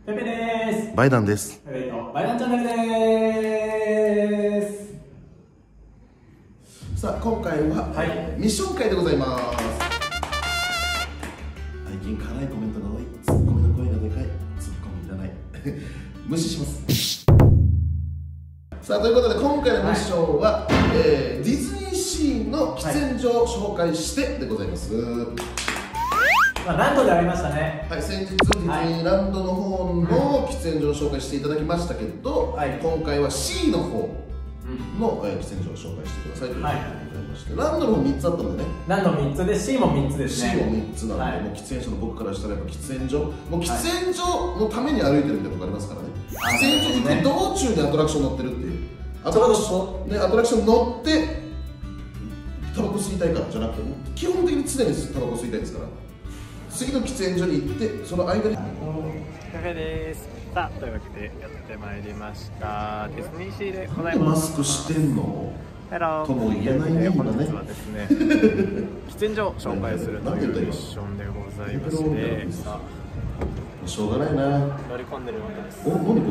ペペです。 バイダンです。 ペペとバイダンチャンネルです。 さあ今回は、ミッション会でございます。最近辛いコメントが多い。ツッコミの声がでかい。ツッコミいらない無視します。さあということで今回のミッションは、ディズニーシーの喫煙所を紹介してでございます。 ランドでありましたね。 はい、先日ディズニーランドの方の喫煙所を紹介していただきましたけど、今回は C の方の喫煙所を紹介してくださいということでございまして、ランドの方3つあったんでね。ランド3つで C も3つですね。 C も3つなんで、もう喫煙所の僕からしたらやっぱ喫煙所、もう喫煙所のために歩いてるみたいなとこありますからね。喫煙所行く道中にアトラクション乗ってるっていう、アトラクション乗ってタバコ吸いたいからじゃなくて、基本的に常にタバコ吸いたいですから、次の喫煙所に行ってその間に。 カフェです。さあというわけでやってまいりましたディズニーシーでございます。 マスクしてんのヘローとも言えないね。 本日はですね喫煙所を紹介するというミッションでございまして、さあしょうがないな、 乗り込んでるわけです。 お、何これ、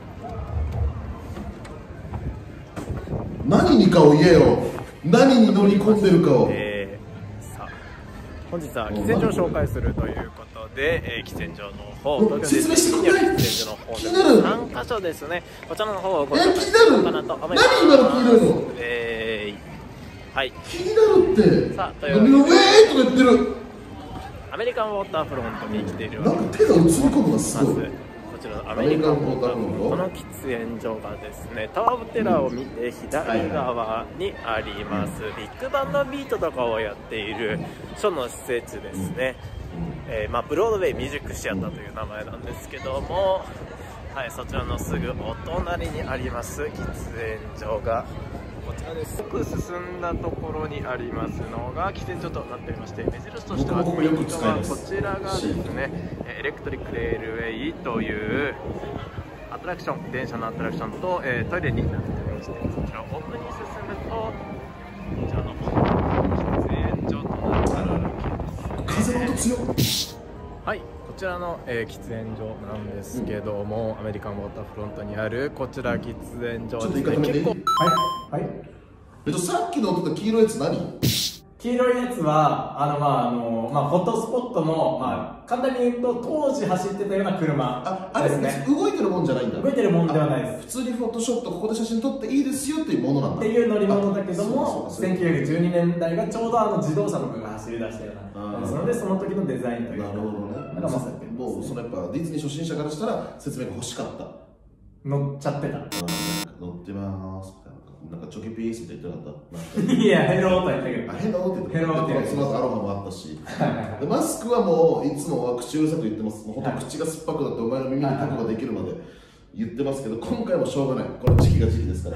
何にかを言えよ、何に乗り込んでるかを。 さあ本日は喫煙所を紹介するということで、喫煙所の方、東京ディズニーシーにある喫煙所の方で3カ所ですね。こちらの方をご紹介しようかなと思います。 何今の気になるの、 はい、 気になるって。 さあというわけで、 ウェーとか言ってるアメリカンウォーターフロントに来ているわけなんか手が映り込むのがすごい。 こちらのアメリカンウォーターフロント、この喫煙所がですね、タワー・オブ・テラーを見て左側にありますビッグバンドビートとかをやっている書の施設ですね。ブロードウェイミュージックシアターという名前なんですけども、はい、そちらのすぐお隣にあります喫煙所がこちらです。奥進んだところにありますのが喫煙所となっておりまして、目印としては右側こちらがですね、エレクトリックレールウェイというアトラクション、電車のアトラクションと、トイレになっておりまして、そちらを奥に進むとこちらの喫煙所となっているわけです、ね。風の音強っ。はい、こちらの、喫煙所なんですけども、アメリカンウォーターフロントにあるこちら喫煙所ですね。結構さっきの音と黄色いやつ何？ 黄色いやつはフォトスポットの、簡単に言うと当時走ってたような車ですね。 動いてるもんじゃないんだ。 動いてるもんではないです。 普通にフォトショットここで写真撮っていいですよっていうものなんだっていう乗り物だけども、1912年代がちょうど自動車とかが走り出したような、その時のデザインというか。 なるほどね。もうそのやっぱディズニー初心者からしたら説明が欲しかった。 乗っちゃってた。 乗ってまーすみたいな。なんかチョキピースって言ってなかった？ いや、ヘローと言ったけど。 ヘローって言ってた。その後アロハもあったし。でマスクはもういつもは口うるさく言ってます。もうほんと口が酸っぱくなってお前の耳にタコができるまで言ってますけど、今回もしょうがない。これ時期が時期ですから。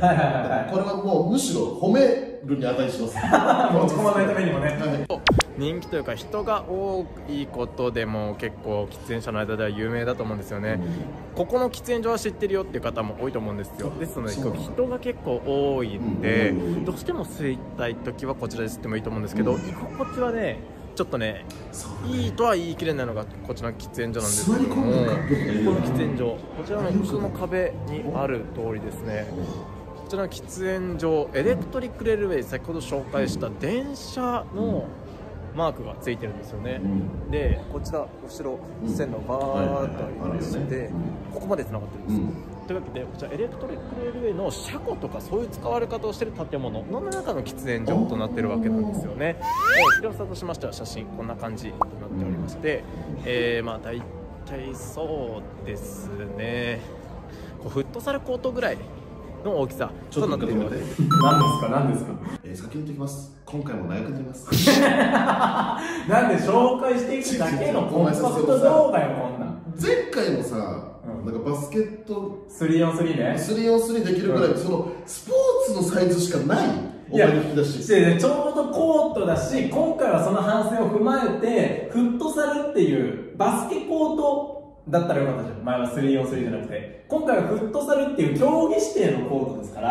これはもうむしろ褒めるに値します。 持ち込まないためにもね。 人気というか人が多いことでも結構喫煙者の間では有名だと思うんですよね。ここの喫煙所は知ってるよっていう方も多いと思うんですよ。ですので人が結構多いんで、どうしても吸いたい時はこちらで吸ってもいいと思うんですけど、居心地はねちょっとねいいとは言い切れないのがこちらの喫煙所なんですけども、この喫煙所、こちらの後ろの壁にある通りですね、こちらの喫煙所、エレクトリックレールウェイ、先ほど紹介した電車のマークがついてるんですよね。でこちら後ろ線路バーッとありまして、ここまでつながってるんです。というわけでこちらエレクトリックレールウェイの車庫とかそういう使われ方をしている建物の中の喫煙所となっているわけなんですよね。広さとしましては写真こんな感じとなっておりまして、大体そうですね、フットサルコートぐらいの大きさとなっているわけです。 何ですか？ 先に言っておきます。今回も長くなります。 なんで紹介していくだけのコンパクト動画よ、こんなん。 前回もさ、なんかバスケット 3on3 ね、 3on3 できるぐらい、そのスポーツのサイズしかないお前の引き出し。 ちょうどコートだし、今回はその反省を踏まえてフットサルっていうバスケコートだったらよかったじゃん。前は 3on3 じゃなくて、今回はフットサルっていう競技指定のコートですから。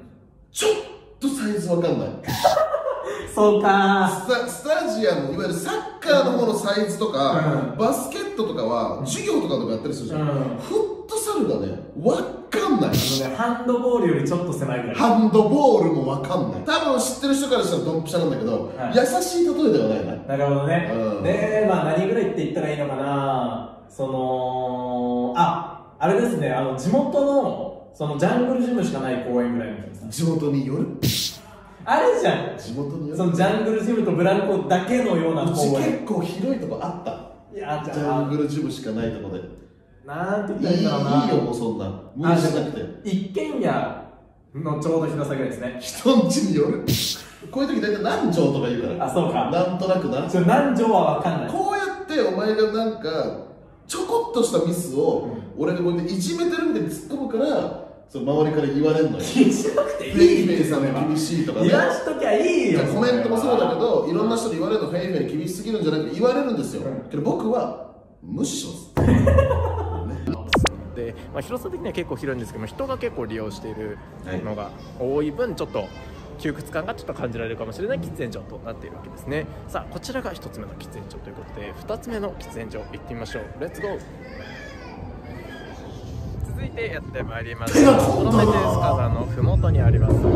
そのフットサルコート、ちょっとサイズわかんない。 そうかスタジアム、いわゆるサッカーの方のサイズとか、バスケットとかは授業とかでもやったりするじゃん。フットサルがね、わかんない。 ハンドボールよりちょっと狭いぐらい。 ハンドボールもわかんない。多分知ってる人からしたらドンピシャなんだけど、優しい例えではないな。 なるほどね。で、まあ何ぐらいって言ったらいいのかな。あれですね、地元のジャングルジムしかない公園ぐらいの広さ。 地元によるあるじゃん。 地元によるジャングルジムとブランコだけのような公園。 うち結構広いとこあった。ジャングルジムしかないとこで。 なんて言ったらいいんだろうな。 いいよ、もうそんな。無理しなくて。 一軒家のちょうど広さぐらいですね。 人んちによる。こういう時大体何畳とか言うから。 あ、そうか。 なんとなくな。 何畳は分かんない。 こうやってお前がなんか、ちょこっとしたミスを、俺がこうやっていじめてるみたいに突っ込むから、周りから言われるのよ。 気にしなくていい。 フェイフェイさんが厳しいとかね。 言わしときゃいいよ。 コメントもそうだけど、いろんな人に言われるの、フェイフェイに厳しすぎるんじゃなくて言われるんですよ。けど僕は無視します。 で、広さ的には結構広いんですけども、人が結構利用しているのが多い分、ちょっと窮屈感がちょっと感じられるかもしれない喫煙所となっているわけですね。さあ、こちらが1つ目の喫煙所ということで、2つ目の喫煙所行ってみましょう。レッツゴー。続いてやってまいりました。このメテウス火山のふもとにあります。 手が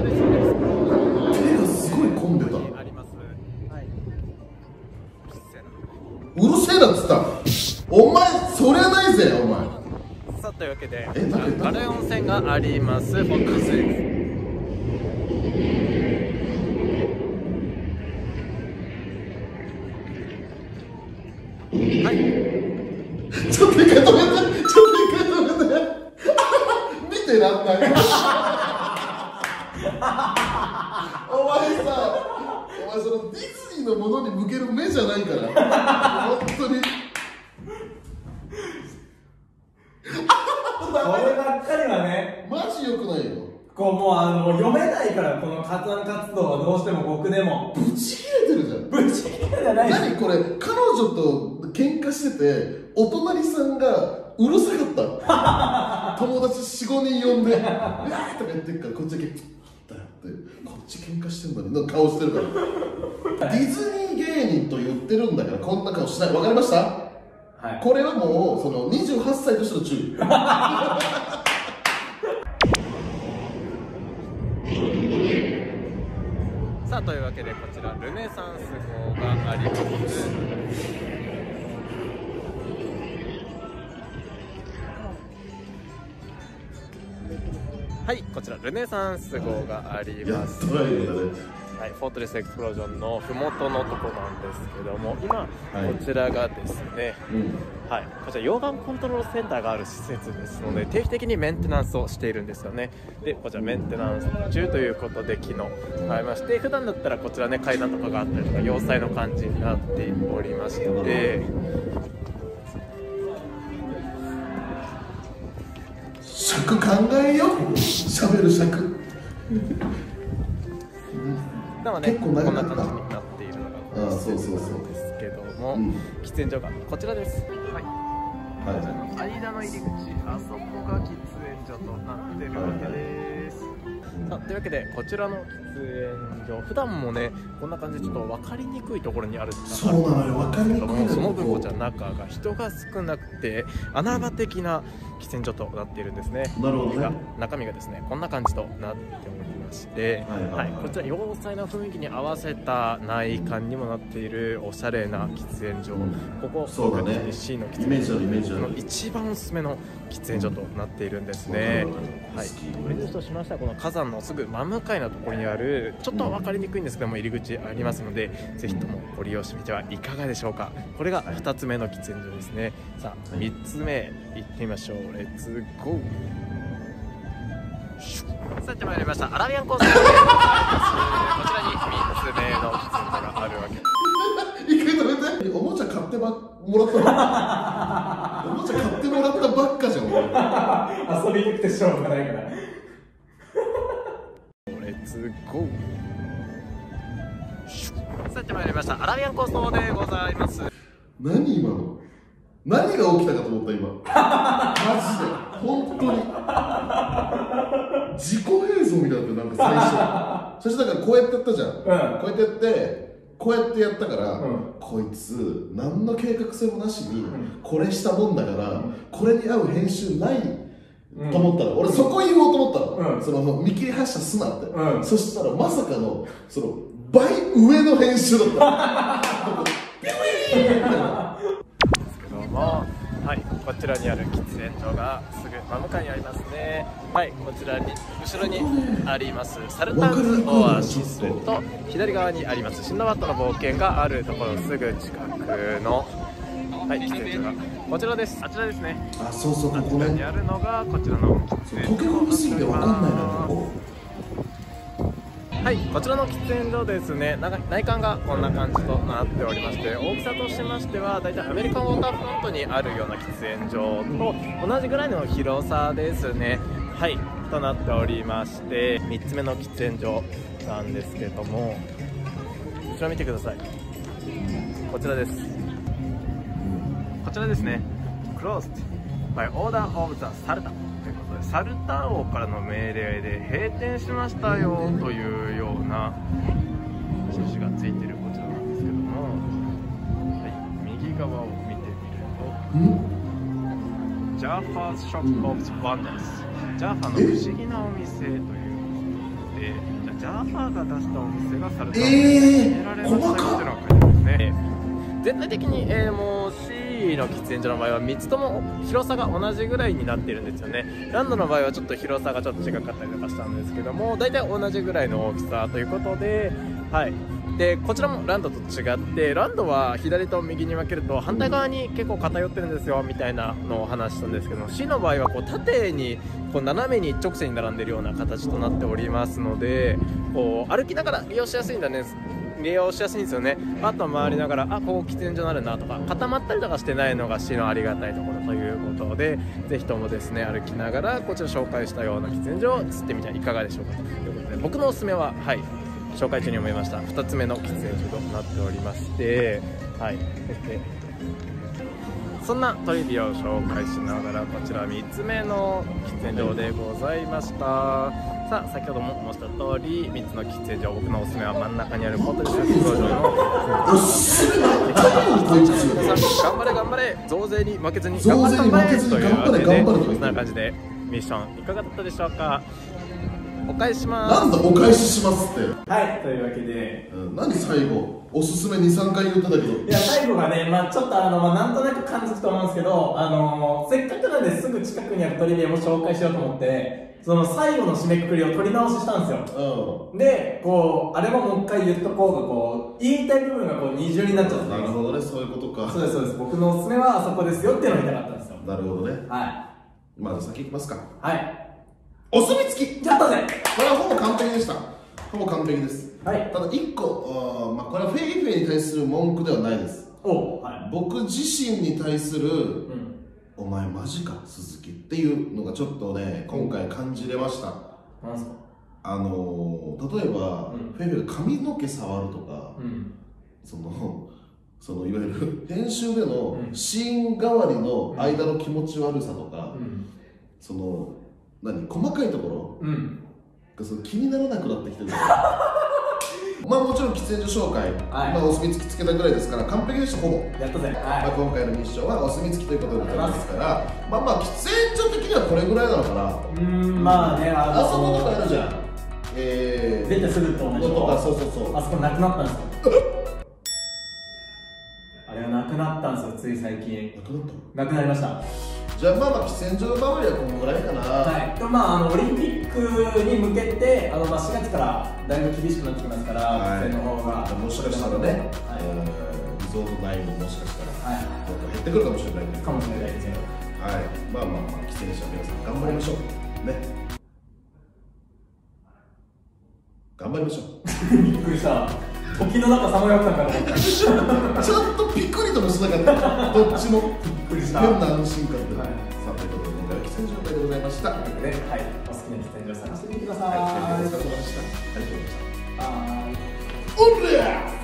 すごい混んでた。うるせえなっつった。お前それはないぜお前。 さあ、というわけでガレ温泉がありますホットスイーツ。はい、 ちょっと一回止めて、見てらんないお前そのディズニーのものに向ける目じゃないから本当にこればっかりはね、 マジ良くないよ。 もう読めないから、この火山活動はどうしても僕でもブチ切れてるじゃん。 ブチ切れじゃない。 何これ、彼女と喧嘩しててお隣さんがうるさかった友達 4,5 人呼んで「うわー」とか言ってるから、こっちだけ「だよ」ってこっち喧嘩してんのにの顔してるからディズニー芸人と言ってるんだからこんな顔しない。わかりました？はい、これはもう28歳としての注意さあ、というわけでこちらルネサンス号があります。はい、こちらルネサンス号があります。はい、フォートレスエクスプロージョンのふもとのとこなんですけども、今、こちらがですね、はい、こちら溶岩コントロールセンターがある施設ですので、定期的にメンテナンスをしているんですよね。で、こちらメンテナンス中ということで昨日ありまして、普段だったらこちらね、階段とかがあったりとか要塞の感じになっておりまして、 尺考えよ、喋る尺でもね、こんな感じになっているのがそうですけども、喫煙所がこちらです。はい、間の入り口、あそこが喫煙所となっているわけです。さあ、というわけでこちらの喫煙所、普段もねこんな感じでちょっと分かりにくいところにあるってそうなのよ、分かりにくい。 その分こちら中が人が少なくて穴場的な喫煙所となっているんですね。 なるほどね。 中身がですねこんな感じとなっておりまして、こちら要塞の雰囲気に合わせた内観にもなっているおしゃれな喫煙所、ここそうだね、 C の喫煙所の一番おすすめの喫煙所となっているんですね。はい、目印としましてはこの火山のすぐ真向かいのところにある、ちょっと分かりにくいんですけども入り口ありますので、ぜひともご利用してみてはいかがでしょうか。これが2つ目の喫煙所ですね。さあ、3つ目行ってみましょう。レッツゴー。さてまいりました、アラビアンコースです。こちらに3つ目の喫煙所があるわけです。 一回止めて。おもちゃ買ってもらったのおもちゃ買ってもらったばっかじゃん。 遊びにくくてしょうがないから。 レッツゴー。さてまいりました、アラビアンコーストでございます。 何今の、何が起きたかと思った今マジで本当に自己映像みたいななんか最初だからこうやってやったじゃん、こうやってやってこうやってやったから、こいつ何の計画性もなしにこれしたもんだから、これに合う編集ないと思ったら、俺そこ言おうと思ったの、その見切り発車すなって、そしたらまさかのその倍上の編集だったはい、こちらにある喫煙所がすぐ真向かいにありますね。はい、こちらに後ろにありますサルタンズオアシスと左側にありますシンドバッドの冒険があるところすぐ近くの、はい、喫煙所がこちらです。あちらですね。 あ、そうそう、 ここね。にあるのがこちらの喫煙所。 溶け込みすぎてわかんないな、ここ。 はい、こちらの喫煙所ですね、内観がこんな感じとなっておりまして、大きさとしましてはだいたいアメリカンウォーターフロントにあるような喫煙所と同じぐらいの広さですね。はい、となっておりまして、3つ目の喫煙所なんですけれども、後ろ見てください。こちらです。こちらですね。Closed by order of the Sultanということで、サルタン王からの命令で閉店しましたよというような印がついているこちらなんですけども、はい、右側を見てみると、ジャーファーズショップオブズワンダース、ジャーファの不思議なお店ということで、ジャーファーが出したお店がサルタン王に決められましたよというのが書いてますね。全体的に、もう C の喫煙所の場合は3つとも広さが同じぐらいになっているんですよね。ランドの場合はちょっと広さがちょっと違かったりとかしたんですけども、大体同じぐらいの大きさということで、はい、でこちらもランドと違って、ランドは左と右に分けると反対側に結構偏ってるんですよみたいなのを話したんですけども、 C の場合はこう縦にこう斜めに一直線に並んでいるような形となっておりますので、こう歩きながら利用しやすいんですよね。あとは回りながら、あ、ここ喫煙所になるなとか、固まったりとかしてないのが C のありがたいところということで、ぜひともですね、歩きながらこちら紹介したような喫煙所を釣ってみてはいかがでしょうかということで、僕のおすすめは、はい、紹介中に思いました2つ目の喫煙所となっておりまして、はい、そんなトリビアを紹介しながら、こちら3つ目の喫煙所でございました。さあ、先ほども申した通り、3つの喫煙所、僕のおすすめは真ん中にあるホテル出張所の頑張れ頑張れ、増税に負けずに頑張れ頑張れというわけで、そんな感じでミッションいかがだったでしょうか。お返しします。 なんだお返ししますって。 はい、というわけで、 何最後おすすめ 2,3 回言ったんだけど、 いや最後がね、ちょっとなんとなく感じると思うんですけど、せっかくなんですぐ近くにあるトリビアも紹介しようと思って、その最後の締めくくりを取り直ししたんですよ。で、こうあれももう一回言っとこうが、こう言いたい部分がこう二重になっちゃって。 なるほどね、そういうことか。 そうですそうです。僕のおすすめはあそこですよっていうのを言いたかったんですよ。 なるほどね。 はい。 まず先いきますか。 はい。 お墨付き。 やったぜ。 これはほぼ完璧でした。ほぼ完璧です。 はい。 ただ1個、これはフェイフェイに対する文句ではないです。 はい、 僕自身に対する、お前マジか鈴木っていうのがちょっとね、今回感じれました。 なんすか。 例えば、フェイフェイが髪の毛触るとか、そのいわゆる編集でのシーン代わりの間の気持ち悪さとか、その細かいところがその気にならなくなってきてるまあもちろん喫煙所紹介、お墨付きつけたぐらいですから完璧でした。ほぼやったぜ。 今回のミッションはお墨付きということでございますから、喫煙所的にはこれぐらいなのかな。 まあね、 あそことかあるじゃん、 出てすぐって同じとか。そうあそこなくなったんですよあれはなくなったんですよ、つい最近。なくなりました。 じゃあ喫煙所周りはこのぐらいかな。 はい。オリンピックに向けて4月からだいぶ厳しくなってきますから、喫煙の方がもしかしたらね、リゾート内ももしかしたら減ってくるかもしれないですかもしれないですよ。 はい。喫煙者皆さん頑張りましょうね。頑張りましょう。 びっくりした。時の中さまよったからちょっとピクリともしなかったどっちもびっくりした。 変な安心感で、さあということで今回は喫煙所会でございました。ということで、お好きな喫煙所を探してみてください。 ありがとうございました。 おりゃ